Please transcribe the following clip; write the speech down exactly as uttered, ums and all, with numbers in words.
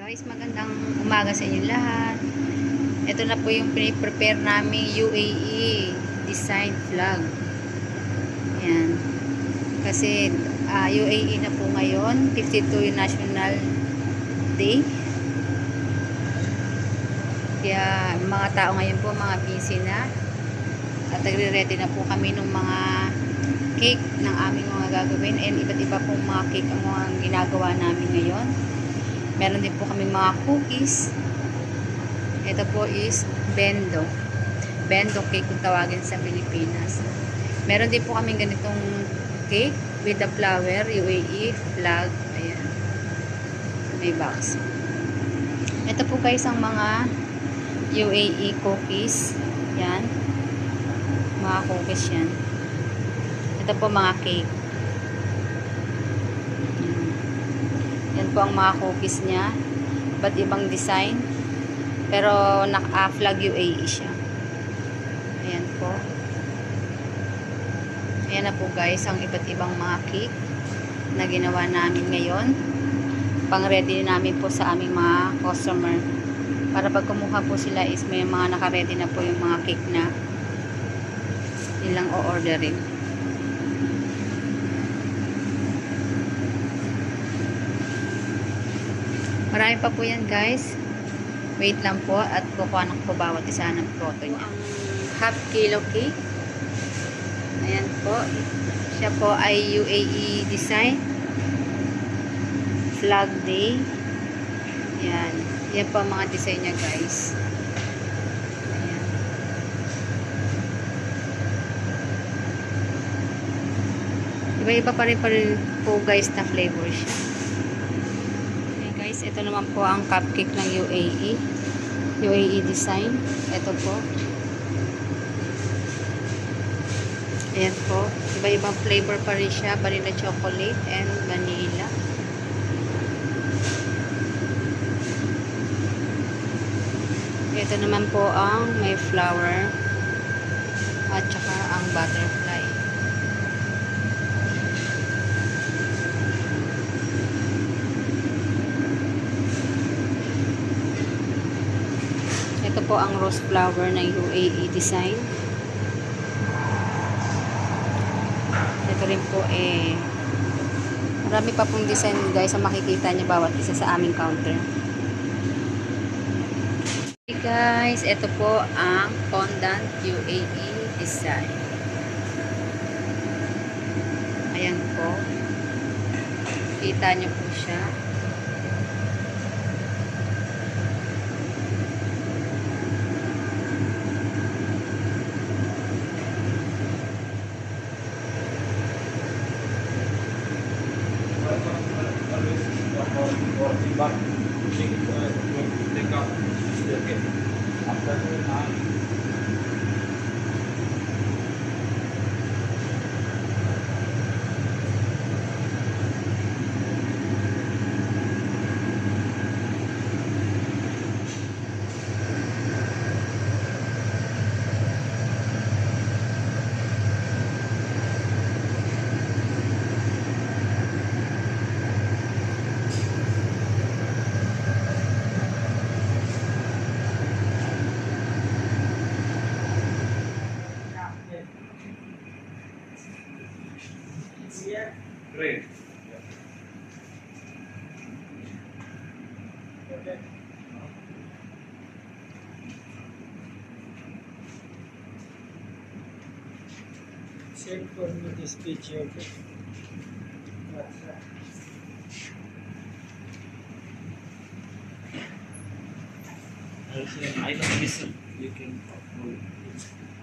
Guys, magandang umaga sa inyo lahat. Ito na po yung pre-prepare naming U A E design flag. Yan. Kasi uh, U A E na po ngayon, fifty-two yung National Day. Kaya mga tao ngayon po, mga busy na. At nagre-ready na po kami ng mga cake ng aming mga gagawin. And iba't iba pong mga cake ang mga ginagawa namin ngayon. Meron din po kami mga cookies. Ito po is bendo. Bendo cake kung tawagin sa Pilipinas. Meron din po kami ganitong cake with the flower, U A E flag. Ayan. May box. Ito po guys ang mga U A E cookies. Yan. Mga cookies yan. Ito po mga cake. Yan po ang mga cookies niya. Iba't ibang design. Pero naka-flag U A E siya. Ayan po. Ayan na po guys ang iba't ibang mga cake na ginawa namin ngayon. Pang-ready namin po sa aming mga customer. Para pag kumuha po sila is may mga naka-ready na po yung mga cake na nilang o-orderin. Marami pa po yan guys. Wait lang po at kukuha na po bawat isa ng photo niya. Ang half kilo cake. Ayan po. Siya po ay U A E design. Flag day. Ayan. Yan po ang mga design niya guys. Ayan. Iba-iba pa rin pa rin po guys na flavor siya. Ito naman po ang cupcake ng U A E. U A E design. Ito po. Ayan po. Iba-ibang flavor pa rin siya. Vanilla chocolate and vanilla. Ito naman po ang may flower at saka ang butterfly. Ito po ang rose flower ng U A E design. Ito rin po eh marami pa pong design guys ang makikita niyo bawat isa sa aming counter. Okay guys, ito po ang fondant U A E design. Ayan po. Kita niyo po siya. But take it, uh, take out the cake. After that, great. Okay. Send for me this picture, okay? I don't listen. You can.